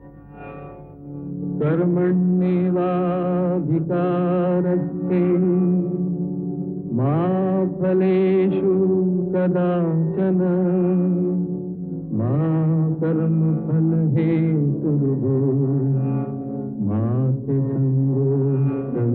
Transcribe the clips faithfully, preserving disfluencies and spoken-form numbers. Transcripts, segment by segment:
कर्मण्येवाधिकारस्ते मा फलेषु कदाचन मा कर्मफलहेतुर्भूः मा ते संगोऽस्त्वविकर्मणि।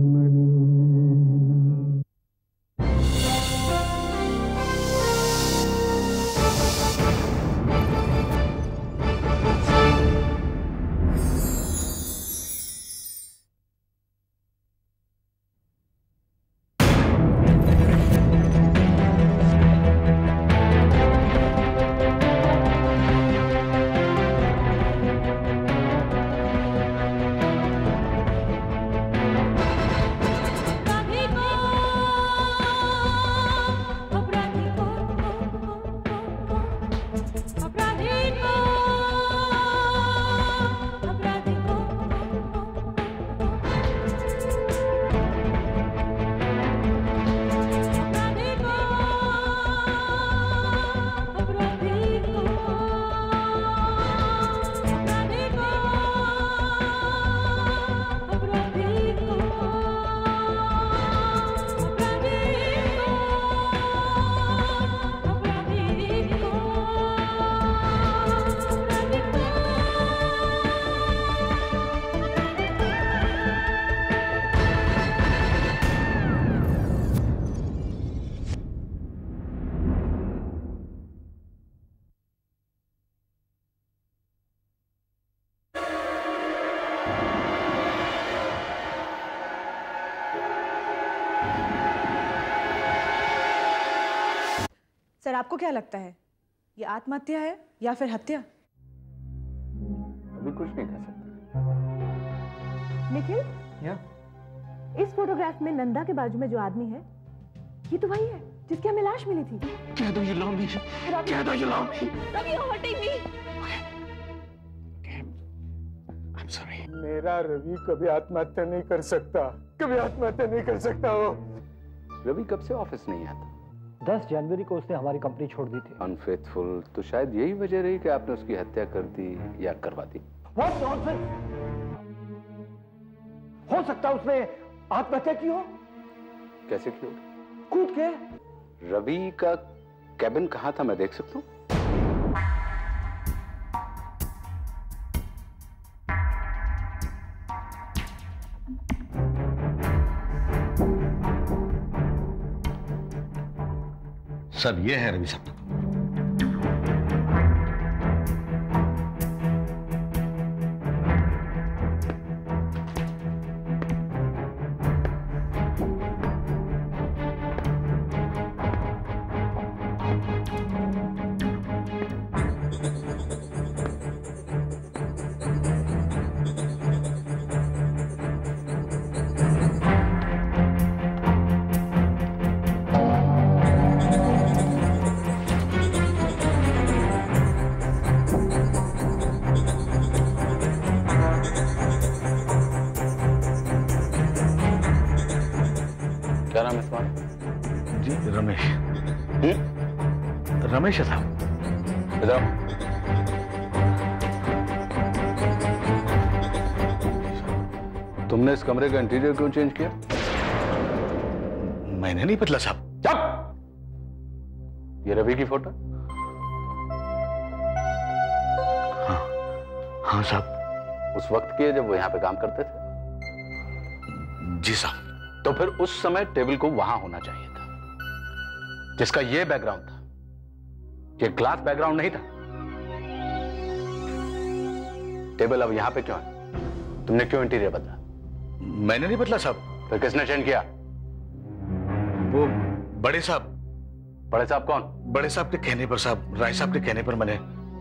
सर, आपको क्या लगता है, ये आत्महत्या है या फिर हत्या? अभी कुछ नहीं कह सकते। निखिल, या? इस फोटोग्राफ में नंदा के बाजू में जो आदमी है, ये तो वही है जिसकी हमें लाश मिली थी। कह दो ये लव मी, कह दो ये love me. Ravi, you're hurting me. I'm sorry. मेरा रवि कभी आत्महत्या नहीं कर सकता, कभी आत्महत्या नहीं कर सकता। वो रवि कब से ऑफिस नहीं आता? दस जनवरी को उसने हमारी कंपनी छोड़ दी थी। अनफेथफुल, तो शायद यही वजह रही कि आपने उसकी हत्या कर दी या करवा दी। What nonsense! हो सकता उसने आत्महत्या की हो। कैसे की हो? कूद के। रवि का कैबिन कहाँ था, मैं देख सकता हूँ? सब ये है रवि साहब। क्या नाम है तुम्हारा? जी रमेश। रमेश है साहब। इधर तुमने इस कमरे का इंटीरियर क्यों चेंज किया? मैंने नहीं बदला साहब। चुप! ये रवि की फोटो? हाँ हाँ साहब। उस वक्त की है जब वो यहाँ पे काम करते थे? जी साहब। तो फिर उस समय टेबल को वहां होना चाहिए था, जिसका ये बैकग्राउंड था। ये ग्लास बैकग्राउंड नहीं था। टेबल अब यहां पे क्यों है? तुमने क्यों इंटीरियर बदला? मैंने नहीं बदला साहब। फिर किसने चेंज किया? वो बड़े साहब। बड़े साहब कौन? बड़े साहब के कहने पर साहब, राय साहब के कहने पर मैंने।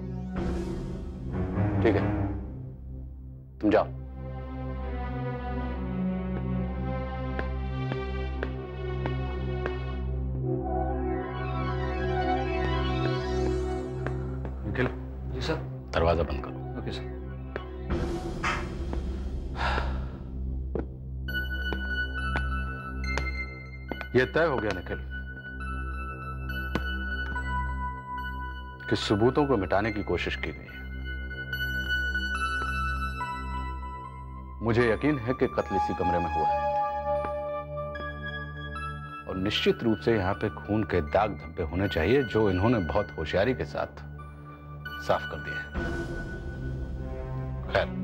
ठीक है, तुम जाओ। निखिल। जी सर। दरवाजा बंद करो। Okay sir. यह तय हो गया निखिल कि सबूतों को मिटाने की कोशिश की गई है। मुझे यकीन है कि कत्ल इसी कमरे में हुआ है और निश्चित रूप से यहां पे खून के दाग धब्बे होने चाहिए जो इन्होंने बहुत होशियारी के साथ साफ कर दिए हैं। खैर,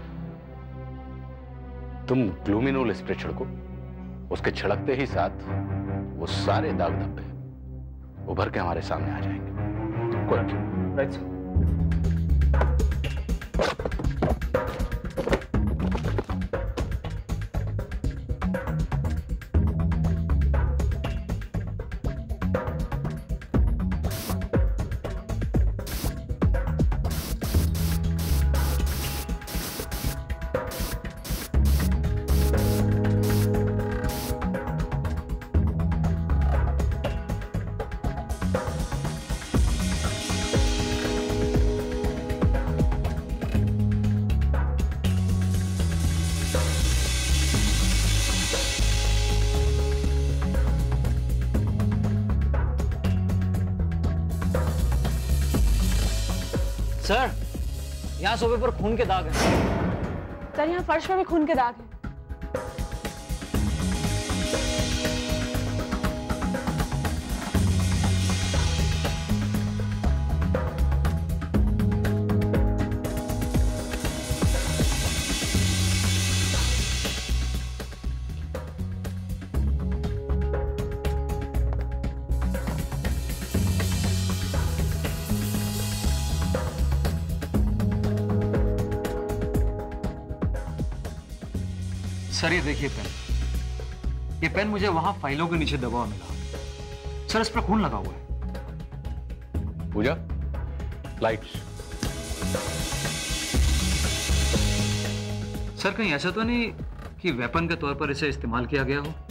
तुम ग्लूमिनोल स्प्रे छिड़को, उसके छिड़कते ही साथ वो सारे दाग धब्बे उभर के हमारे सामने आ जाएंगे। गुड। Right sir. सर, यहाँ सोफे पर खून के दाग हैं। सर यहाँ फर्श पर भी खून के दाग हैं। सर ये देखिए पेन, ये पेन मुझे वहां फाइलों के नीचे दबा मिला। सर इस पर खून लगा हुआ है। पूजा, लाइट्स। सर कहीं ऐसा तो नहीं कि वेपन के तौर पर इसे इस्तेमाल किया गया हो?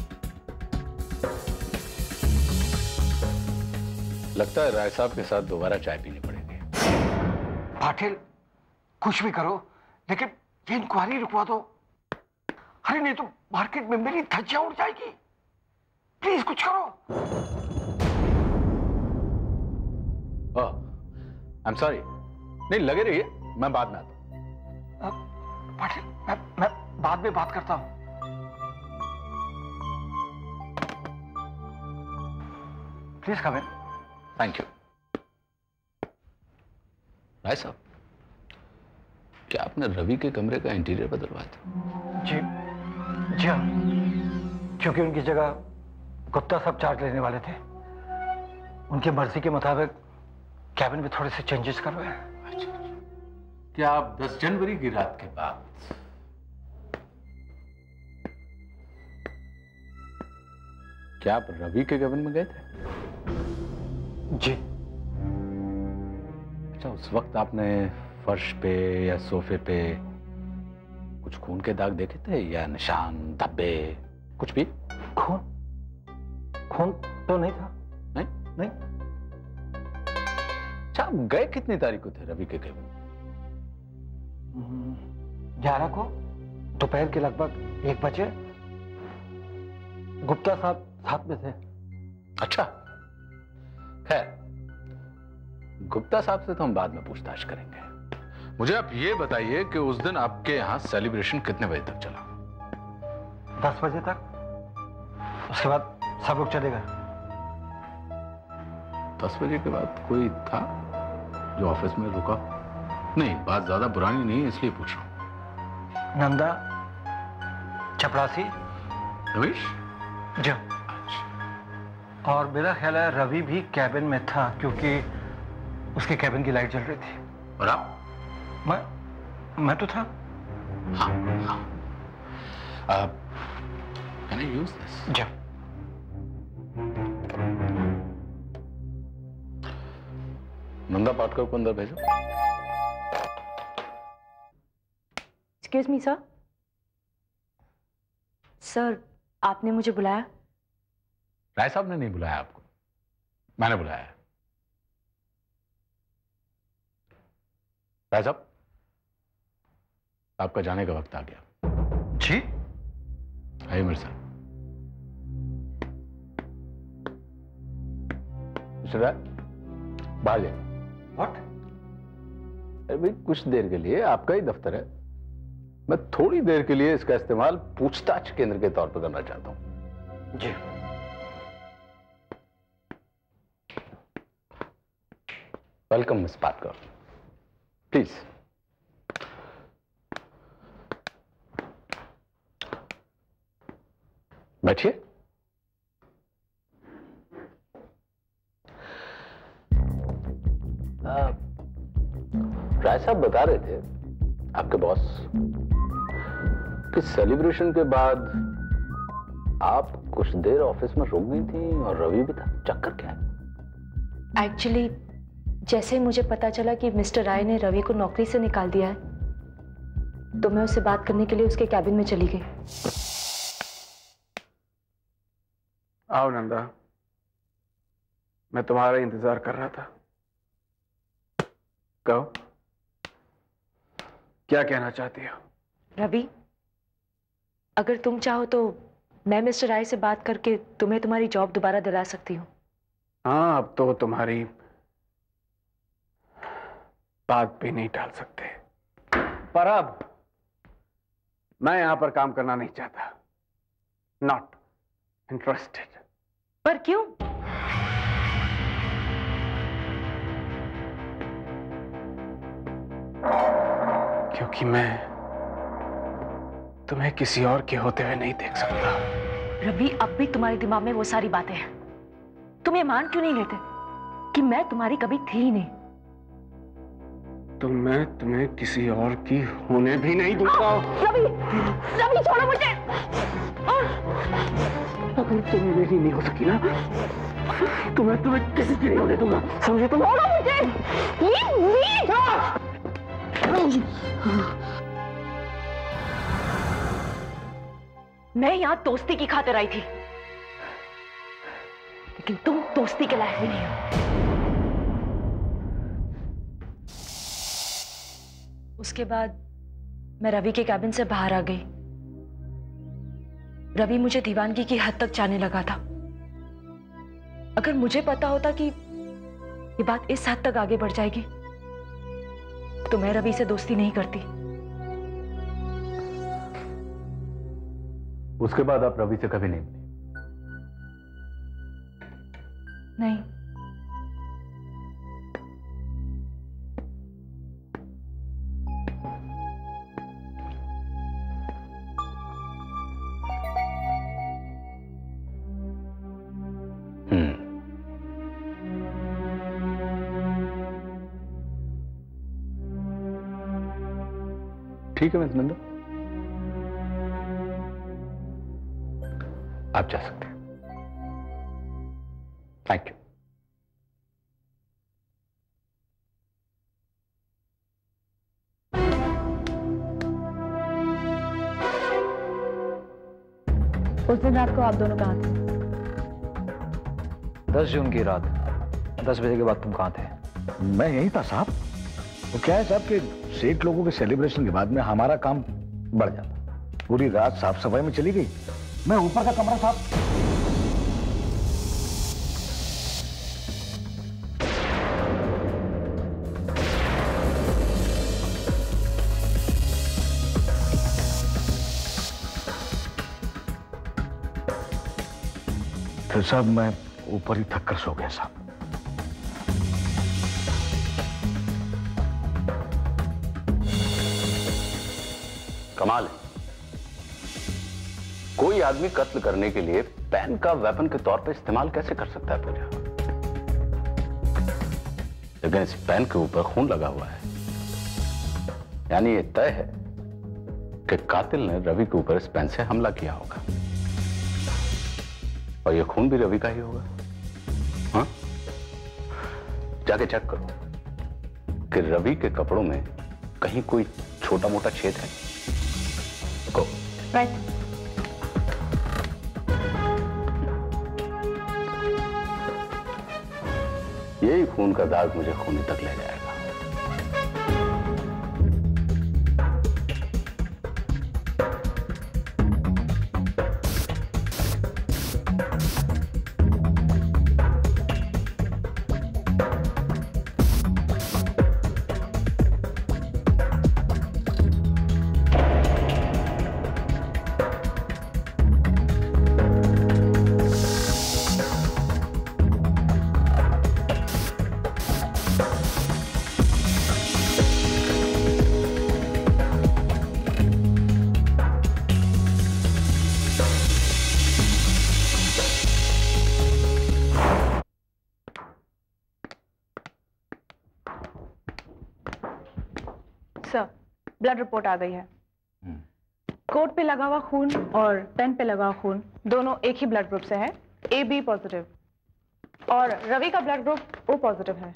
लगता है राय साहब के साथ दोबारा चाय पीनी पड़ेगी। पाटिल, कुछ भी करो लेकिन ये इंक्वायरी रुकवा दो। अरे नहीं तो मार्केट में मेरी धज्जियां उड़ जाएगी। प्लीज कुछ करो। आई एम सॉरी, नहीं लगे रहिए, मैं बाद में आता हूं। पाटिल, मैं मैं बाद में बात करता हूं। Please come in. Thank you. Rai साहब, क्या आपने रवि के कमरे का इंटीरियर बदलवाया था? जी जी हाँ, क्योंकि उनकी जगह गुप्ता साहब चार्ज लेने वाले थे। उनकी मर्जी के मुताबिक कैबिन में थोड़े से चेंजेस करवाए। अच्छा, क्या आप दस जनवरी की रात के बाद क्या आप रवि के कैबिन में गए थे? जी। अच्छा, उस वक्त आपने फर्श पे या सोफे पे कुछ खून के दाग देखे थे या निशान, धब्बे, कुछ भी? खून खून तो नहीं था। नहीं नहीं। अच्छा, आप गए कितनी तारीख को थे रवि के केबिन? ग्यारह को दोपहर के लगभग एक बजे। गुप्ता साहब साथ में थे। अच्छा, खैर, गुप्ता साहब से तो हम बाद में पूछताछ करेंगे। मुझे आप ये बताइए कि उस दिन आपके यहां सेलिब्रेशन कितने बजे तक चला? दस बजे तक। उसके बाद सब लोग चले गए। दस बजे के बाद कोई था जो ऑफिस में रुका? नहीं, बात ज्यादा पुरानी नहीं है इसलिए पूछ रहा हूं। नंदा, चपरासी, रमेश? जी। और मेरा ख्याल है रवि भी कैबिन में था क्योंकि उसके कैबिन की लाइट जल रही थी। और आप? मैं मैं तो था। हाँ हाँ। Can I use this? जी। नंदा पाटकर को अंदर भेजो। Excuse me sir. सर, आपने मुझे बुलाया? राय साहब ने नहीं बुलाया आपको, मैंने बुलाया है। राय साहब, आपका जाने का वक्त आ गया। जी? आइए मेरे साथ। मिस्टर राय, बाहर जाइए। व्हाट? अरे भाई, कुछ देर के लिए आपका ही दफ्तर है, मैं थोड़ी देर के लिए इसका इस्तेमाल पूछताछ केंद्र के तौर पर करना चाहता हूं। जी। Welcome miss Patkar, please. बैठिए। राय साहब बता रहे थे, आपके बॉस, कि सेलिब्रेशन के बाद आप कुछ देर ऑफिस में रुक गई थी और रवि भी था। चक्कर क्या है? एक्चुअली जैसे ही मुझे पता चला कि मिस्टर राय ने रवि को नौकरी से निकाल दिया है, तो मैं उससे बात करने के लिए उसके कैबिन में चली गई। आओ नंदा, मैं तुम्हारा इंतजार कर रहा था। कहो, क्या कहना चाहती हो? रवि, अगर तुम चाहो तो मैं मिस्टर राय से बात करके तुम्हें तुम्हारी जॉब दोबारा दिला सकती हूँ। हाँ, अब तो तुम्हारी बात भी नहीं टाल सकते, पर अब मैं यहां पर काम करना नहीं चाहता। Not interested. पर क्यों? क्योंकि मैं तुम्हें किसी और के होते हुए नहीं देख सकता। रवि, अब भी तुम्हारे दिमाग में वो सारी बातें हैं। तुम ये मान क्यों नहीं लेते कि मैं तुम्हारी कभी थी ही नहीं? तो मैं तुम्हें किसी और की होने भी नहीं दूंगा। रवि, रवि छोड़ो मुझे। अगर तुम्हें मेरी नहीं हो सकी ना, तो मैं तुम्हें किसी की नहीं होने दूंगा, समझे तुम? छोड़ो मुझे। मैं यहां दोस्ती की खातिर आई थी, लेकिन तुम दोस्ती के लायक भी नहीं हो। उसके बाद मैं रवि के कैबिन से बाहर आ गई। रवि मुझे दीवानगी की हद तक जाने लगा था। अगर मुझे पता होता कि ये बात इस हद तक आगे बढ़ जाएगी, तो मैं रवि से दोस्ती नहीं करती। उसके बाद आप रवि से कभी नहीं मिली? नहीं। ठीक है मिस नंदा, आप जा सकते हैं। Thank you. उस दिन रात को आप दोनों कहाँ थे? दस जून की रात दस बजे के बाद तुम कहाँ थे? मैं यही था साहब। वो क्या है साहब कि सेठ लोगों के सेलिब्रेशन के बाद में हमारा काम बढ़ जाता। पूरी रात साफ सफाई में चली गई। मैं ऊपर का कमरा साहब फिर साहब मैं ऊपर ही थक कर सो गया साहब। कमाल है, कोई आदमी कत्ल करने के लिए पेन का वेपन के तौर पर इस्तेमाल कैसे कर सकता है पूजा? लेकिन इस पेन के ऊपर खून लगा हुआ है, यानी ये तय है कि कातिल ने रवि के ऊपर इस पेन से हमला किया होगा, और ये खून भी रवि का ही होगा। हाँ, जाके चेक करो कि रवि के कपड़ों में कहीं कोई छोटा मोटा छेद है। Go. Right. यही खून का दाग मुझे खूनी तक ले जाएगा। सर, ब्लड रिपोर्ट आ गई है। कोट पे लगा हुआ खून और पेन पे लगा हुआ खून दोनों एक ही ब्लड ग्रुप से है, ए बी पॉजिटिव, और रवि का ब्लड ग्रुप ओ पॉजिटिव है।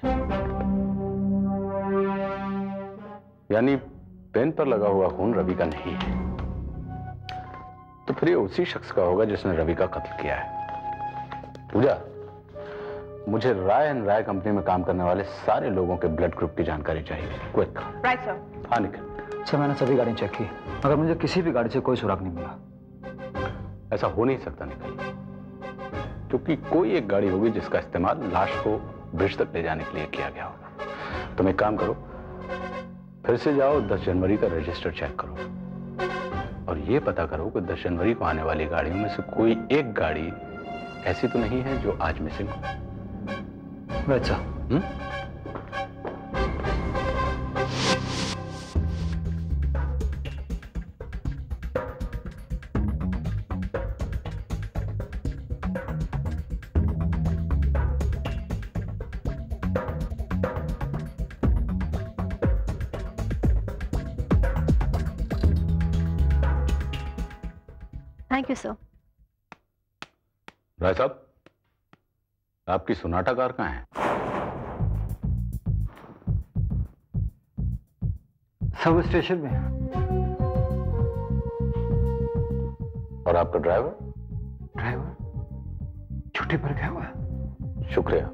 यानी पेन पर लगा हुआ खून रवि का नहीं है, तो फिर ये उसी शख्स का होगा जिसने रवि का कत्ल किया है। पूजा, मुझे राय एंड राय कंपनी में काम करने वाले सारे लोगों के ब्लड ग्रुप की जानकारी चाहिए। क्विक। Right sir. हाँ निखिल। सर मैंने सभी गाड़ी चेक की, मगर मुझे किसी भी गाड़ी से कोई सुराग नहीं मिला। ऐसा हो नहीं सकता निखिल, क्योंकि कोई एक गाड़ी होगी जिसका इस्तेमाल लाश को ब्रिज तक ले जाने के लिए किया गया होगा। तुम एक काम करो, फिर से जाओ दस जनवरी का रजिस्टर चेक करो और ये पता करो कि दस जनवरी को आने वाली गाड़ियों में से कोई एक गाड़ी ऐसी तो नहीं है जो आज मिसिंग हो। अच्छा। हम्म? Thank you sir. राय साहब, आपकी सोनाटा कार कहाँ है? सब स्टेशन में। और आपका ड्राइवर? ड्राइवर छुट्टी पर गया हुआ है। शुक्रिया।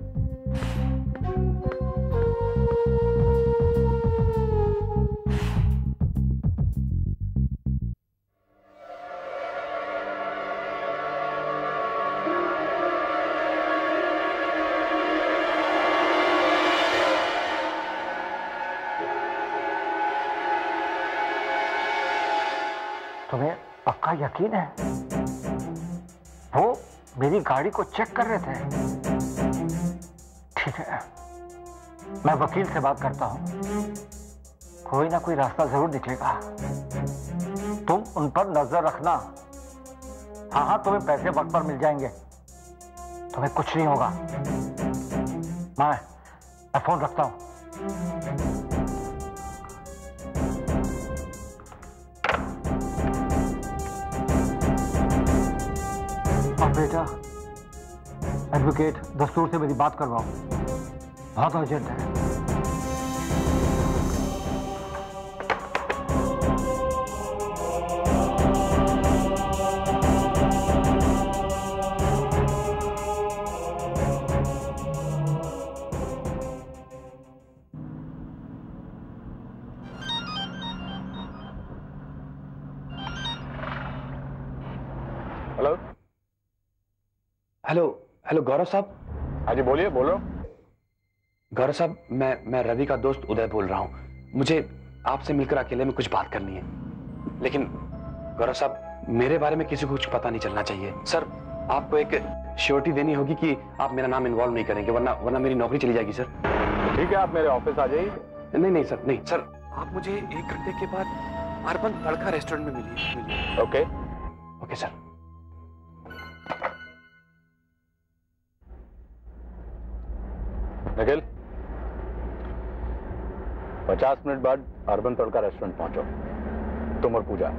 तुम्हें पक्का यकीन है वो मेरी गाड़ी को चेक कर रहे थे? ठीक है, मैं वकील से बात करता हूं, कोई ना कोई रास्ता जरूर निकलेगा। तुम उन पर नजर रखना। हाँ हाँ, तुम्हें पैसे वक्त पर मिल जाएंगे, तुम्हें कुछ नहीं होगा। मैं मैं फोन रखता हूं। और बेटा, एडवोकेट दस्तूर से मेरी बात करवाओ, बहुत अर्जेंट है। हेलो हेलो हेलो गौरव साहब। हाँ जी बोलिए। बोल रहा हूँ। गौरव साहब, मैं मैं रवि का दोस्त उदय बोल रहा हूँ। मुझे आपसे मिलकर अकेले में कुछ बात करनी है, लेकिन गौरव साहब मेरे बारे में किसी को कुछ पता नहीं चलना चाहिए। सर, आपको एक श्योरिटी देनी होगी कि आप मेरा नाम इन्वॉल्व नहीं करेंगे, वरना वरना मेरी नौकरी चली जाएगी सर। ठीक है, आप मेरे ऑफिस आ जाइए। नहीं नहीं सर, नहीं सर, आप मुझे एक घंटे के बाद अर्बन तड़का रेस्टोरेंट में मिलिए। Okay okay sir. निखिल, पचास मिनट बाद अर्बन तड़का रेस्टोरेंट पहुंचो, तुम और पूजा।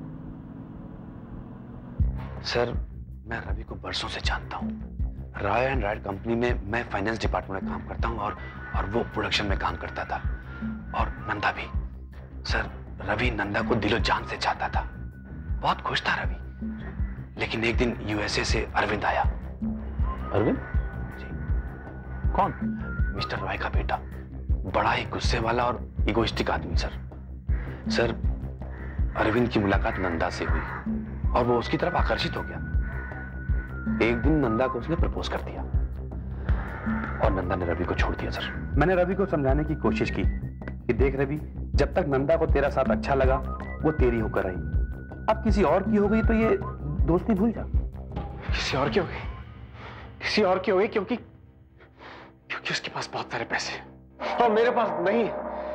सर, मैं रवि को बरसों से जानता हूँ। राय एंड राइट कंपनी में मैं फाइनेंस डिपार्टमेंट में काम करता हूँ और और वो प्रोडक्शन में काम करता था, और नंदा भी। सर, रवि नंदा को दिलो जान से चाहता था, बहुत खुश था रवि। लेकिन एक दिन यूएसए से अरविंद आया। अरविंद? जी। कौन? मिस्टर रॉय का बेटा, बड़ा ही गुस्से वाला और इगोइस्टिक आदमी। सर सर अरविंद की मुलाकात नंदा से हुई और वो उसकी तरफ आकर्षित हो गया। एक दिन नंदा को उसने प्रपोज कर दिया और नंदा ने रवि को छोड़ दिया। सर, मैंने रवि को समझाने की कोशिश की कि देख रवि, जब तक नंदा को तेरा साथ अच्छा लगा वो तेरी होकर रही, अब किसी और की हो गई तो ये दोस्ती भूल जा। किसी और की हो गई? किसी और की हो गई क्योंकि क्योंकि उसके पास बहुत सारे पैसे और मेरे पास नहीं।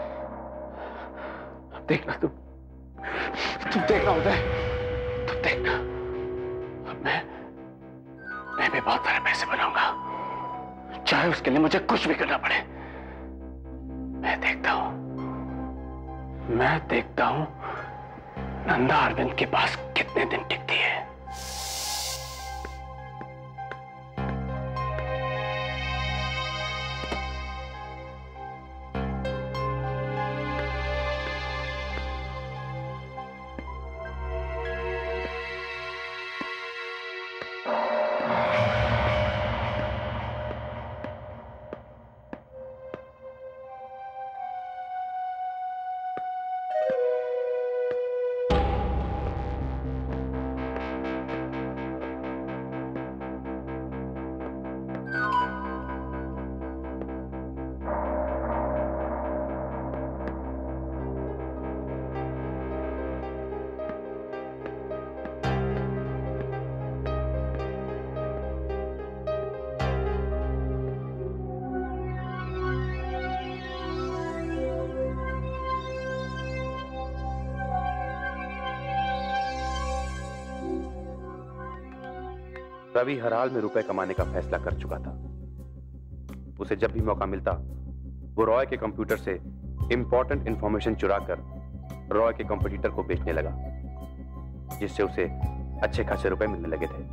देखना तुम तुम देखना उदय, तुम देखना, मैं मैं भी बहुत सारे पैसे बनाऊंगा, चाहे उसके लिए मुझे कुछ भी करना पड़े। मैं देखता हूं। मैं देखता हूं नंदा अरविंद के पास कितने दिन टिकती है। रवि हर हाल में रुपए कमाने का फैसला कर चुका था। उसे जब भी मौका मिलता वो रॉय के कंप्यूटर से इंपॉर्टेंट इंफॉर्मेशन चुराकर रॉय के कंपटीटर को बेचने लगा, जिससे उसे अच्छे खासे रुपए मिलने लगे थे।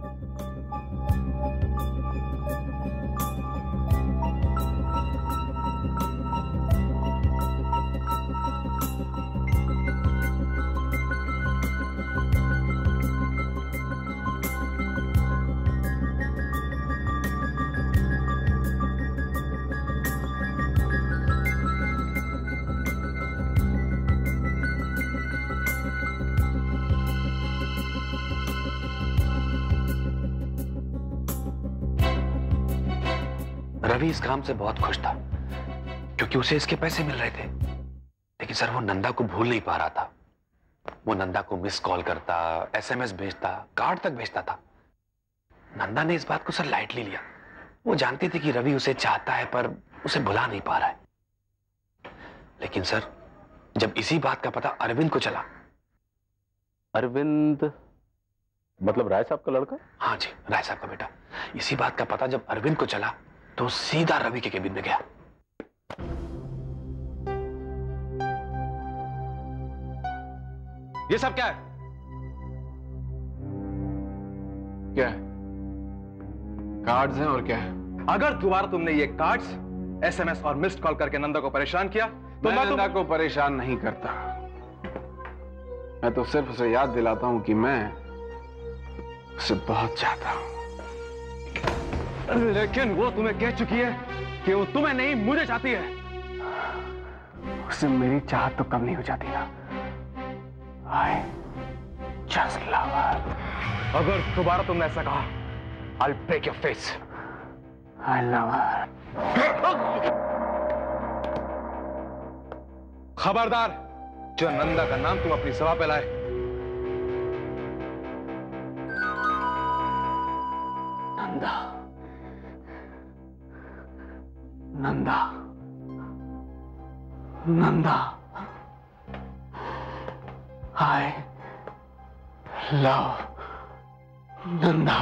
रवि इस काम से बहुत खुश था क्योंकि उसे इसके पैसे मिल रहे थे। लेकिन सर वो नंदा को भूल नहीं पा रहा था। वो नंदा को मिस कॉल करता, एसएमएस भेजता, कार्ड तक भेजता था। नंदा ने इस बात को सर लाइटली लिया। वो जानती थी कि रवि उसे चाहता है पर उसे भुला नहीं पा रहा है। लेकिन सर जब इसी बात का पता अरविंद को चला। अरविंद मतलब राय साहब का लड़का? हाँ जी, राय साहब का बेटा। इसी बात का पता जब अरविंद को चला तो सीधा रवि के केबिन में गया। ये सब क्या है? क्या है? कार्ड्स हैं और क्या है? अगर दोबारा तुमने ये कार्ड्स, एसएमएस और मिस्ड कॉल करके नंदा को परेशान किया तो मैं मैं नंदा तुम... को परेशान नहीं करता। मैं तो सिर्फ उसे याद दिलाता हूं कि मैं उसे बहुत चाहता हूं। लेकिन वो तुम्हें कह चुकी है कि वो तुम्हें नहीं मुझे चाहती है। उससे मेरी चाहत तो कम नहीं हो जाती ना। I just love her. अगर दोबारा तुमने ऐसा कहा I'll break your face. I love her. खबरदार जो नंदा का नाम तुम अपनी सभा पे लाए। Nanda Nanda Nanda I love Nanda.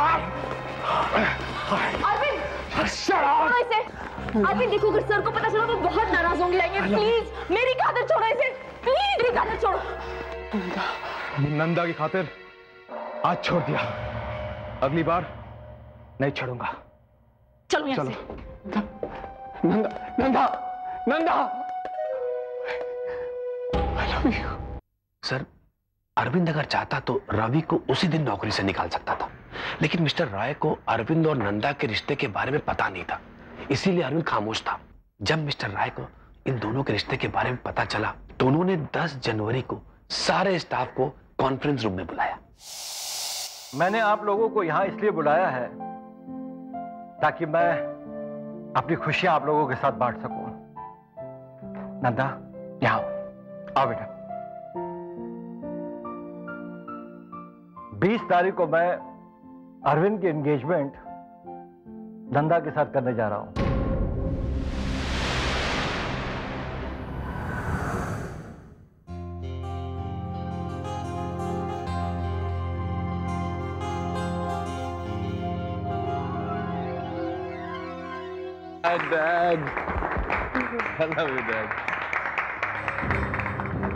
अरविंद छोड़ो इसे। अरविंद देखो अगर सर को पता चला तो बहुत नाराज होंगे। प्लीज मेरी खातिर छोड़ो इसे, प्लीज मेरी खातिर छोड़ो। नंदा नंदा की खातिर आज छोड़ दिया, अगली बार नहीं छोड़ूंगा। चलो यहाँ चलो। से। Nanda Nanda Nanda I love you. Sir Arvind अगर चाहता तो रवि को उसी दिन नौकरी से निकाल सकता था, लेकिन मिस्टर राय को अरविंद और नंदा के रिश्ते के बारे में पता नहीं था, इसीलिए अरविंद खामोश था। जब मिस्टर राय को इन दोनों के रिश्ते के बारे में पता चला तो उन्होंने दस जनवरी को सारे स्टाफ को कॉन्फ्रेंस रूम में बुलाया। मैंने आप लोगों को यहां इसलिए बुलाया है ताकि मैं अपनी खुशियां आप लोगों के साथ बांट सकूं। नंदा यहां आओ बेटा। बीस तारीख को मैं अरविंद की एंगेजमेंट नंदा के साथ करने जा रहा हूं। Dad. I love you, Dad.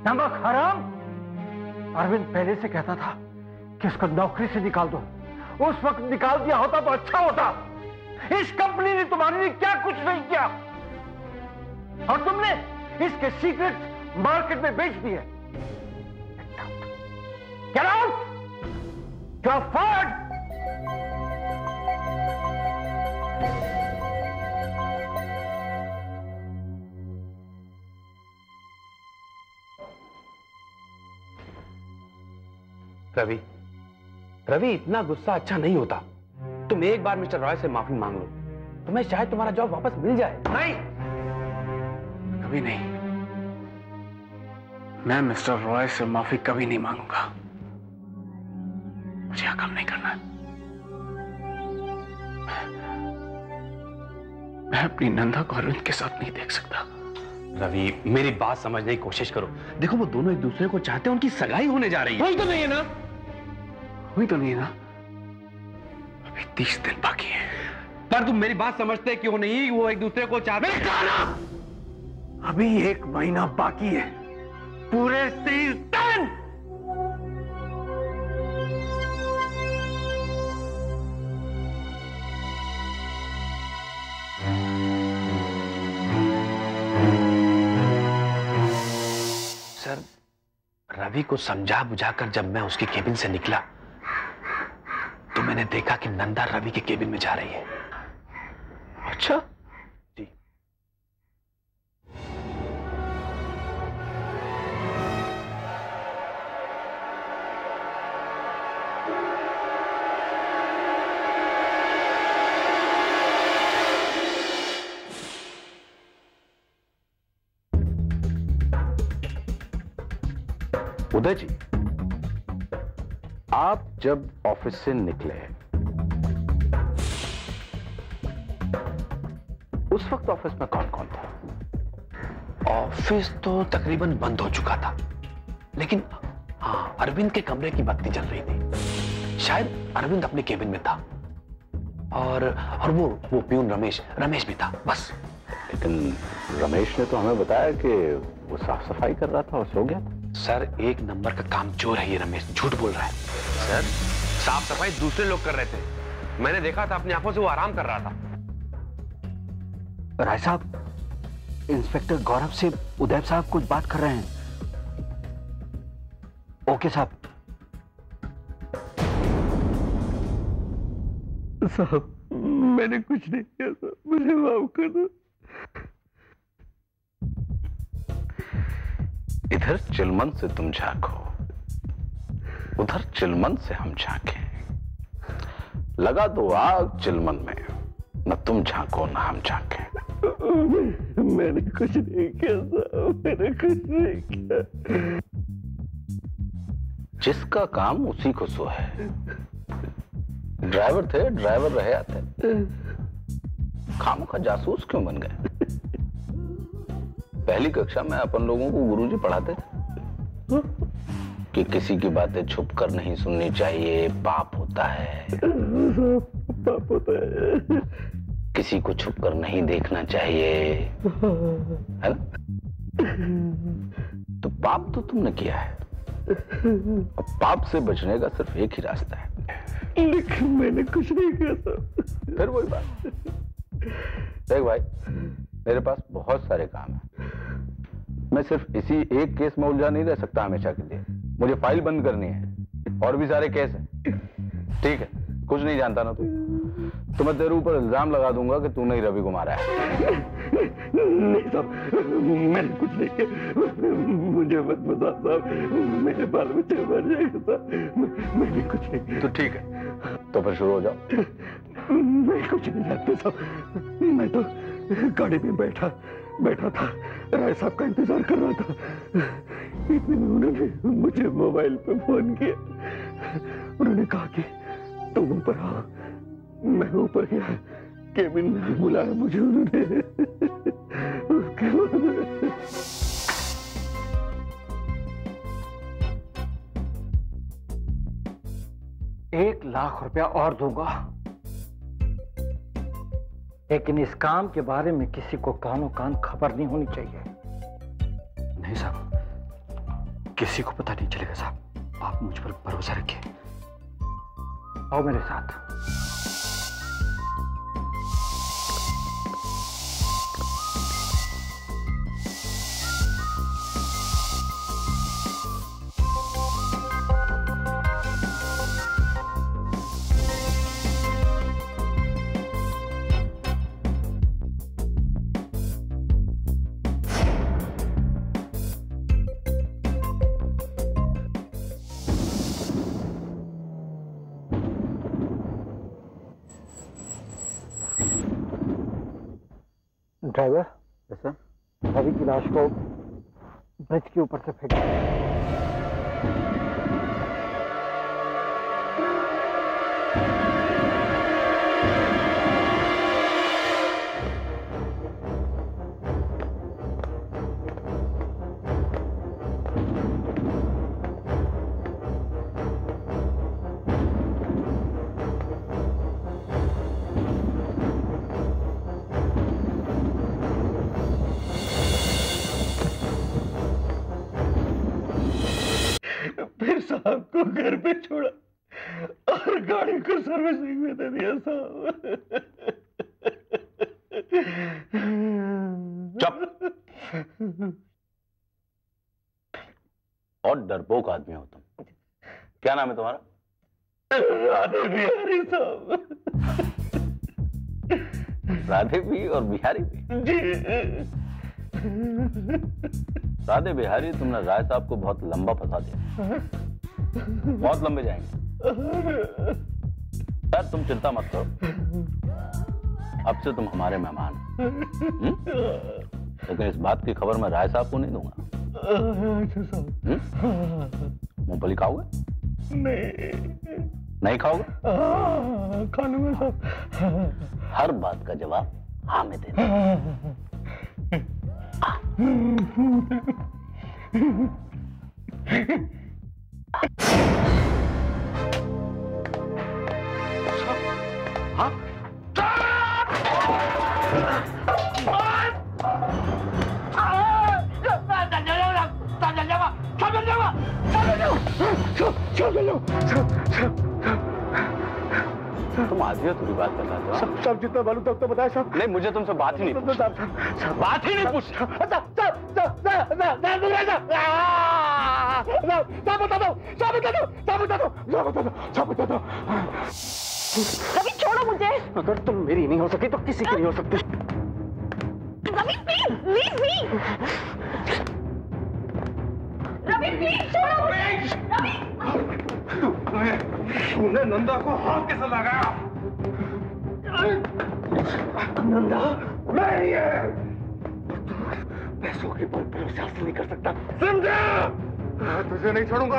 नमक हराम। अरविंद पहले से कहता था कि उसको नौकरी से निकाल दो। उस वक्त निकाल दिया होता तो अच्छा होता। इस कंपनी ने तुम्हारे लिए क्या कुछ नहीं किया, और तुमने इसके सीक्रेट मार्केट में बेच दिए। Get out! You're fired! Ravi, Ravi इतना गुस्सा अच्छा नहीं होता। तुम एक बार मिस्टर रॉय से माफी मांग लो, तुम्हें शायद तुम्हारा जॉब वापस मिल जाए। नहीं, कभी नहीं। मैं मिस्टर रॉय से माफी कभी नहीं मांगूंगा। मुझे यह काम नहीं करना। मैं अपनी नंदा को अरविंद के साथ नहीं देख सकता। रवि, मेरी बात समझने की कोशिश करो। देखो, वो दोनों एक दूसरे को चाहते हैं, उनकी सगाई होने जा रही है। हुई तो नहीं है ना? हुई तो नहीं है ना? अभी तीस दिन बाकी है। पर तुम मेरी बात समझते क्यों नहीं? वो एक दूसरे को चाहते हैं। अभी एक महीना बाकी है, पूरे तीस दिन। सर, रवि को समझा बुझाकर जब मैं उसके केबिन से निकला तो मैंने देखा कि नंदा रवि के केबिन में जा रही है। अच्छा? जी। उदय जी, आप जब ऑफिस से निकले उस वक्त ऑफिस में कौन कौन था? ऑफिस तो तकरीबन बंद हो चुका था, लेकिन हाँ, अरविंद के कमरे की बत्ती जल रही थी। शायद अरविंद अपने केबिन में था, और और वो वो प्यून रमेश रमेश भी था, बस। लेकिन रमेश ने तो हमें बताया कि वो साफ सफाई कर रहा था और सो गया था। सर, एक नंबर का काम चोर है ये रमेश, झूठ बोल रहा है। सर, साफ सफाई दूसरे लोग कर रहे थे, मैंने देखा था अपनी आंखों से, वो आराम कर रहा था। राय साहब, इंस्पेक्टर गौरव से उदय साहब कुछ बात कर रहे हैं। ओके साहब। साहब, मैंने कुछ नहीं किया साहब, मुझे माफ कर दो। इधर चिलमन से तुम झांको, उधर चिलमन से हम झांकें। लगा दो आग चिलमन में, न तुम झांको न हम झांकें। मैंने कुछ नहीं किया साहब, मैंने कुछ नहीं किया। जिसका काम उसी को सो है। ड्राइवर थे, ड्राइवर रहे आते। खामों का जासूस क्यों बन गए? पहली कक्षा में अपन लोगों को गुरुजी पढ़ाते थे कि किसी की बातें छुप कर नहीं सुननी चाहिए, पाप होता है। पाप होता है। किसी को छुप कर नहीं देखना चाहिए, है ना? तो पाप तो तुमने किया है, और पाप से बचने का सिर्फ एक ही रास्ता है। लेकिन मैंने कुछ नहीं किया था। फिर वही बात। देख भाई, मेरे पास बहुत सारे काम हैं। मैं सिर्फ इसी एक केस में उलझा नहीं रह सकता हमेशा के लिए। मुझे फाइल बंद करनी है, और भी सारे केस हैं। ठीक है, कुछ नहीं जानता ना तू, तो मैं तेरे ऊपर इल्जाम लगा दूंगा कि तूने ही रवि को मारा है। नहीं साहब, मैंने कुछ नहीं किया। मुझे मत बता साहब, मेरे बाल बच्चे मर जाएंगे साहब। मैंने कुछ नहीं किया। तो ठीक है, तो फिर शुरू हो जाओ। मैं कुछ नहीं जानता साहब। मैं तो गाड़ी में बैठा बैठा था, राय साहब का इंतजार कर रहा था। इतने में उन्होंने मुझे मोबाइल पे फोन किया। उन्होंने कहा कि तुम ऊपर आओ। मैं ऊपर गया, केबिन में बुलाया मुझे उन्होंने। उसके बाद एक लाख रुपया और दूंगा, लेकिन इस काम के बारे में किसी को कानो कान खबर नहीं होनी चाहिए। नहीं साहब, किसी को पता नहीं चलेगा साहब, आप मुझ पर भरोसा रखिए। आओ मेरे साथ। ड्राइवर, सर, रवि की लाश को ब्रिज के ऊपर से फेंक। साहब को घर पे छोड़ा और गाड़ी को सर्विसिंग में दे दिया साहब। चुप। और डरपोक आदमी हो तुम। क्या नाम है तुम्हारा? राधे बिहारी साहब। राधे भी और बिहारी भी? जी। राधे बिहारी, तुमने राय साहब को बहुत लंबा फंसा दिया, बहुत लंबे जाएंगे। यार तुम चिंता मत करो, अब से तुम हमारे मेहमान हो। लेकिन इस बात की खबर मैं राय साहब को नहीं दूंगा। मूंगफली खाओगे? नहीं। नहीं खाओगे? खा लूंगा साहब। हर बात का जवाब हाँ में देना। हाँ? तुम आधी अधूरी बात कर रहे हो। सब सब जितना मालूम था उतना बताया साहब। नहीं, मुझे तुमसे बात ही नहीं पूछनी। बात ही नहीं पूछनी। रवि छोड़ो मुझे। अगर तुम मेरी नहीं हो सकी तो किसी की नहीं हो सकती। Ravi please please me. Ravi please छोड़ो मुझे। रवि तूने नंदा को हाथ कैसे लगाया? नंदा मैं ये पैसों के बल पर उसे हासिल नहीं कर सकता, समझा? मैं तुझे नहीं छोड़ूंगा।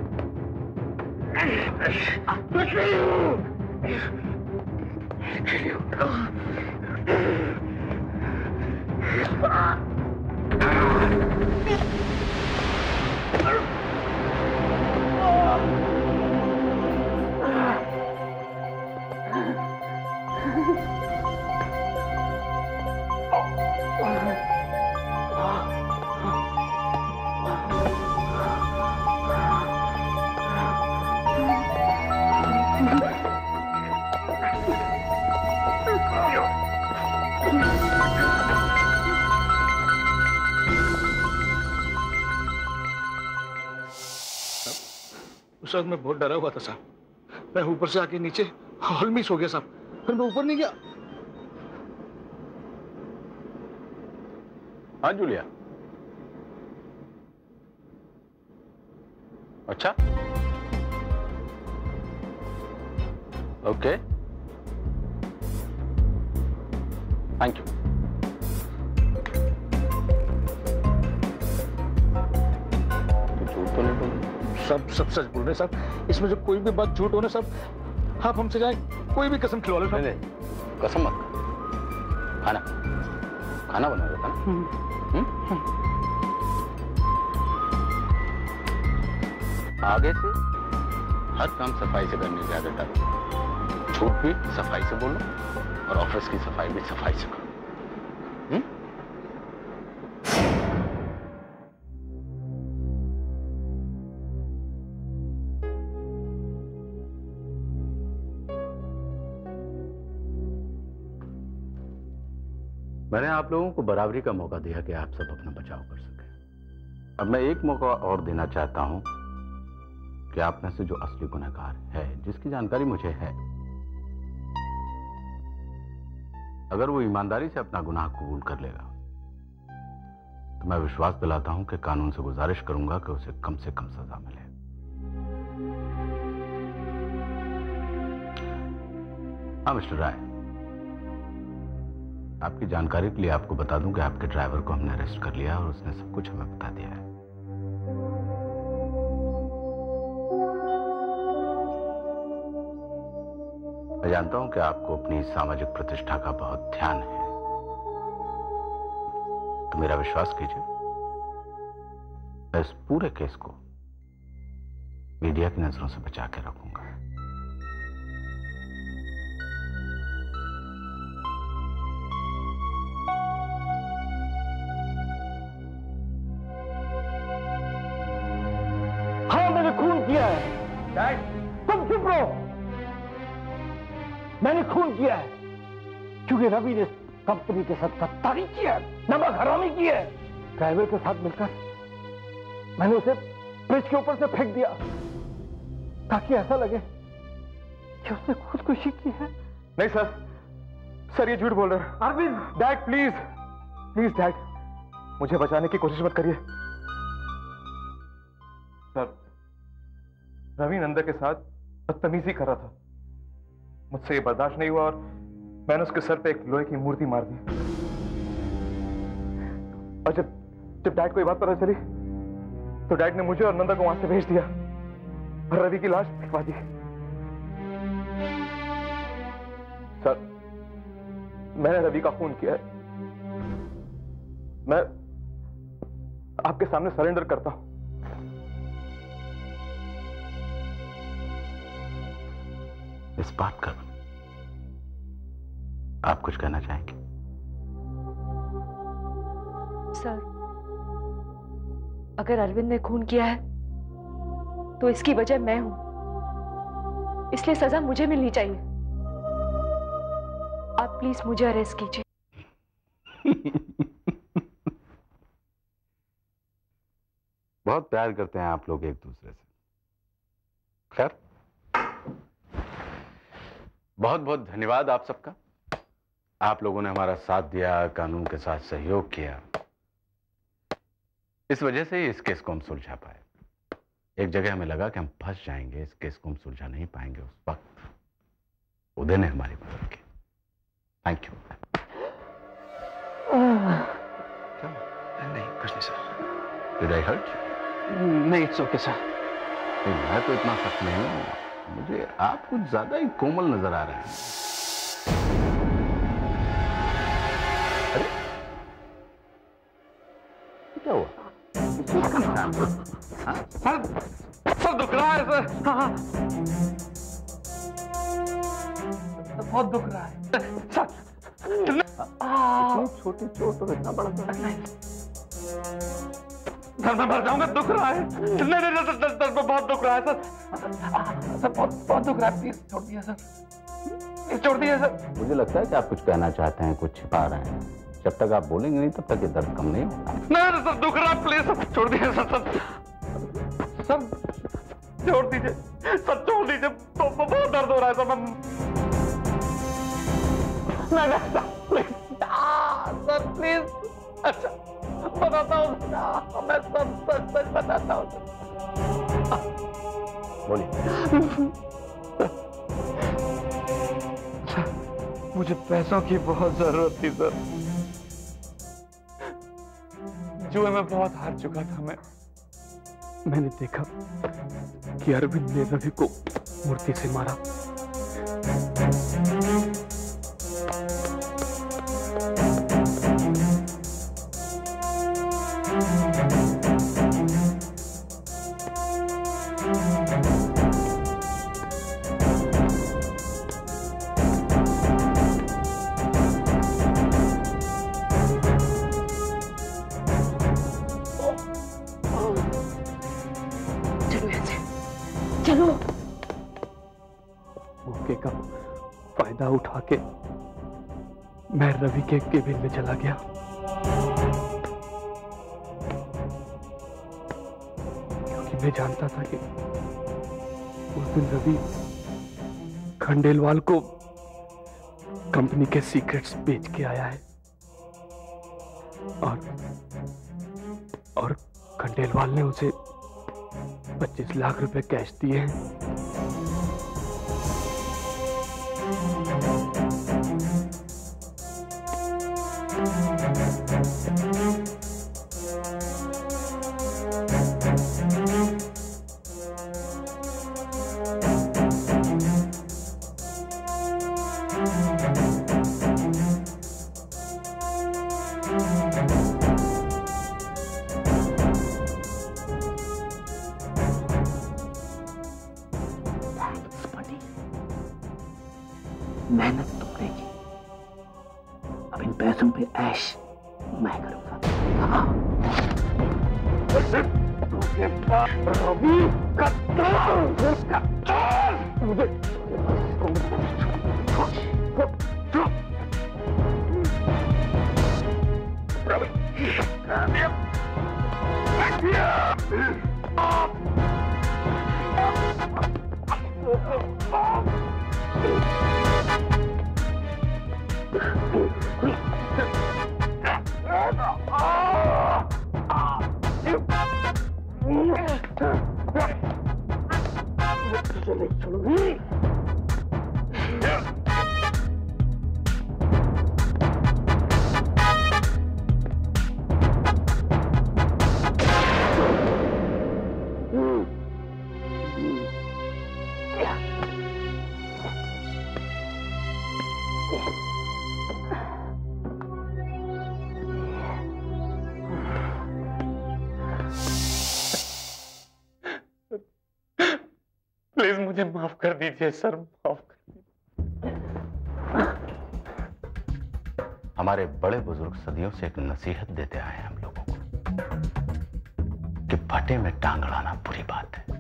उस वक्त मैं बहुत डरा हुआ था साहब। मैं ऊपर से आके नीचे हॉल में सो गया साहब, फिर मैं ऊपर नहीं गया। हाँ जूलिया, अच्छा ओके, थैंक यू। झूठ तो नहीं बोल? सब सब सच बोल रहे साहब, इसमें जो कोई भी बात झूठ हो ना साहब, आप हमसे जाए कोई भी कसम खिलवा लो। नहीं नहीं, कसम मत। खाना खाना बना रहा था ना? आगे से हर काम सफाई से करने की आदत डालो। झूठ भी सफाई से बोलो और ऑफिस की सफाई भी सफाई से करो। हुँ? मैंने आप लोगों को बराबरी का मौका दिया कि आप सब अपना बचाव कर सके। अब मैं एक मौका और देना चाहता हूं कि आप में से जो असली गुनहगार है, जिसकी जानकारी मुझे है, अगर वो ईमानदारी से अपना गुनाह कबूल कर लेगा तो मैं विश्वास दिलाता हूं कि कानून से गुजारिश करूंगा कि उसे कम से कम सजा मिले। हाँ मिस्टर राय, आपकी जानकारी के लिए आपको बता दूं कि आपके ड्राइवर को हमने अरेस्ट कर लिया और उसने सब कुछ हमें बता दिया है। मैं जानता हूं कि आपको अपनी सामाजिक प्रतिष्ठा का बहुत ध्यान है, तो मेरा विश्वास कीजिए, मैं इस पूरे केस को मीडिया की नजरों से बचा के रखूंगा। हाँ, मैंने खून किया है। डैड, तुम चुप रहो। मैंने खून किया है क्योंकि रवि ने कंपनी के साथ गद्दारी किया है, नमक हरामी की है। ड्राइवर के साथ मिलकर मैंने उसे ब्रिज के ऊपर से फेंक दिया ताकि ऐसा लगे कि उसने खुदकुशी की है। नहीं सर, सर ये झूठ बोल रहे हैं। Arvind, dad please, please dad, मुझे बचाने की कोशिश मत करिए। सर, रवि नंदा के साथ बदतमीजी कर रहा था, मुझसे ये बर्दाश्त नहीं हुआ और मैंने उसके सर पे एक लोहे की मूर्ति मार दी। और जब जब डैड को ये बात पता चली तो डैड ने मुझे और नंदा को वहां से भेज दिया और रवि की लाश फेंकवा दी। सर, मैंने रवि का खून किया है। मैं आपके सामने सरेंडर करता हूं। इस बात कर आप कुछ कहना चाहेंगे? सर, अगर अरविंद ने खून किया है तो इसकी वजह मैं हूं, इसलिए सजा मुझे मिलनी चाहिए। आप प्लीज मुझे अरेस्ट कीजिए। बहुत प्यार करते हैं आप लोग एक दूसरे से। खैर, बहुत बहुत धन्यवाद आप सबका। आप लोगों ने हमारा साथ दिया, कानून के साथ सहयोग किया। इस वजह से ही इस केस को हम सुलझा पाए। एक जगह हमें लगा कि हम फंस जाएंगे, इस केस को हम सुलझा नहीं पाएंगे, उस वक्त उदय ने हमारी मदद की। Thank you. नहीं कुछ नहीं सर। Did I hurt? नहीं, इट्स ओके सर। मैं तो इतना सख्त नहीं हूं, मुझे आप कुछ ज्यादा ही कोमल नजर आ रहे हैं। अरे क्या हुआ? सर, सर दुख रहा है सर। हाँ हाँ, बहुत दुख रहा है सर। छोटी चोट और इतना बड़ा सर नहीं। सर मैं मर जाऊंगा, दुख रहा है। नहीं नहीं नहीं सर, सर बहुत दुख रहा है सर। सर बहुत बहुत दुख रहा है, प्लीज छोड़ दिया सर, प्लीज छोड़ दिया सर। मुझे लगता है कि आप कुछ कहना चाहते हैं, कुछ छिपा रहे हैं। जब तक आप बोलेंगे नहीं तब तक ये दर्द कम नहीं होगा। नहीं सर, दुख रहा है, प्लीज सर छोड़ दीजिए सर। सर सर छोड़ दीजिए सर, छोड़ दीजिए, तो बहुत दर्द हो रहा है सर। मैं नहीं सर, प्लीज सर, प्लीज। अच्छा बताता हूँ, मैं सब सच सच बताता हूँ। बोलिए। मुझे पैसों की बहुत जरूरत थी सर। जुए में बहुत हार चुका था मैं। मैंने देखा कि अरविंद ने रवि को मूर्ति से मारा। मौके का फायदा उठा के मैं रवि के केबिन में चला गया। क्योंकि मैं जानता था कि उस दिन रवि खंडेलवाल को कंपनी के सीक्रेट्स बेच के आया है और और खंडेलवाल ने उसे पच्चीस लाख रुपए कैश दिए हैं। मेहनत तुमने की, अब इन पैसों पे ऐश मैं करूंगा। हाँ। तुझे रवि का मुझे प्लीज मुझे माफ कर दीजिए सर, माफ कर दीजिए। हमारे बड़े बुजुर्ग सदियों से एक नसीहत देते आए हैं हम लोगों को कि भाटे में टांग अड़ाना बुरी बात है,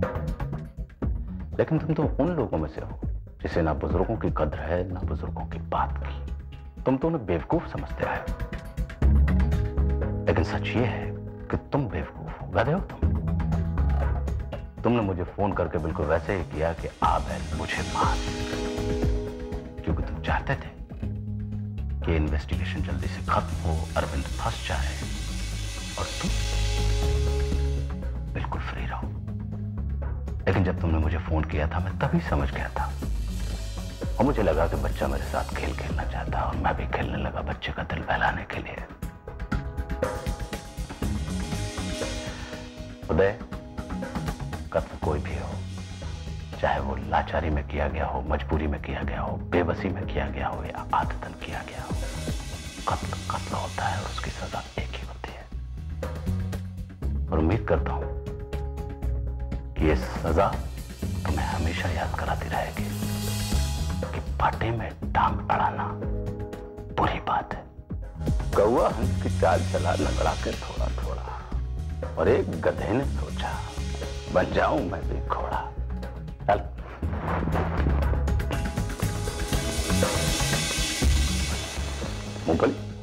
लेकिन तुम तो उन लोगों में से हो जिसे ना बुजुर्गों की कद्र है ना बुजुर्गों की बात की। तुम तो उन्हें बेवकूफ समझते आए, लेकिन सच ये है कि तुम बेवकूफ हो, गधे हो तुम। तुमने मुझे फोन करके बिल्कुल वैसे ही किया कि आबेल मुझे मार, क्योंकि तुम चाहते थे कि इन्वेस्टिगेशन जल्दी से खत्म हो, अरविंद फंस जाए और तुम बिल्कुल फ्री रहो। लेकिन जब तुमने मुझे फोन किया था मैं तभी समझ गया था, और मुझे लगा कि बच्चा मेरे साथ खेल खेलना चाहता और मैं भी खेलने लगा बच्चे का दिल बहलाने के लिए। उदय, कत्ल कोई भी हो, चाहे वो लाचारी में किया गया हो, मजबूरी में किया गया हो, बेबसी में किया गया हो या आदतन किया गया हो, कत्ल कत्ल होता है और उसकी सजा एक ही होती है। और उम्मीद करता हूं कि ये सजा तुम्हें हमेशा याद कराती रहेगी कि भाटे में टांग अड़ाना बुरी बात है। कौवा हंस की चाल चला लगड़ा के थोड़ा थोड़ा, और एक गधे ने सोचा बन जाऊं मैं भी घोड़ा। चल। मूंगफली